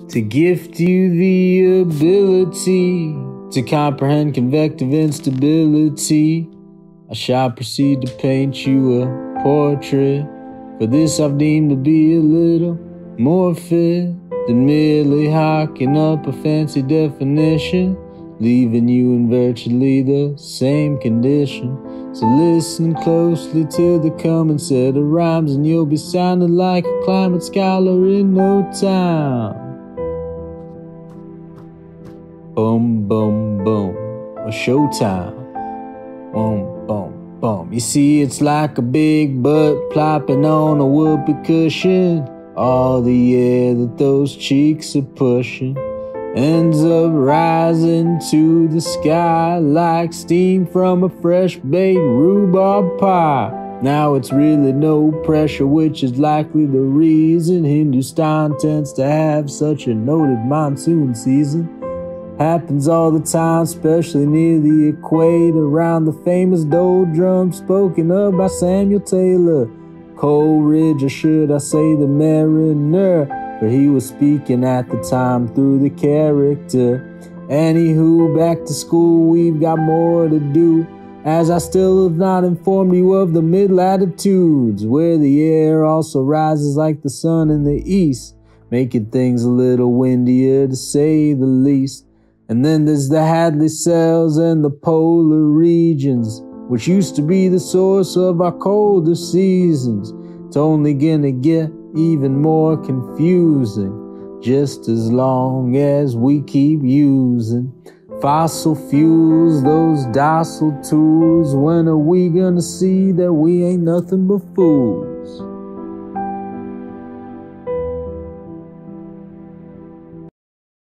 to gift you the ability to comprehend convective instability. I shall proceed to paint you a portrait. For this I've deemed to be a little more fit than merely hawking up a fancy definition, leaving you in virtually the same condition. So listen closely to the coming set of rhymes, and you'll be sounding like a climate scholar in no time. Boom, boom, boom, a showtime. Boom, boom, boom. You see, it's like a big butt plopping on a whoopee cushion. All the air that those cheeks are pushing ends up rising to the sky like steam from a fresh baked rhubarb pie. Now it's really no pressure, which is likely the reason Hindustan tends to have such a noted monsoon season. Happens all the time, especially near the equator, around the famous doldrum spoken of by Samuel Taylor Coleridge, or should I say the mariner, for he was speaking at the time through the character. Anywho, back to school, we've got more to do, as I still have not informed you of the mid-latitudes, where the air also rises like the sun in the east, making things a little windier to say the least. And then there's the Hadley cells and the polar regions, which used to be the source of our colder seasons. It's only gonna get even more confusing, just as long as we keep using fossil fuels, those docile tools. When are we gonna see that we ain't nothing but fools?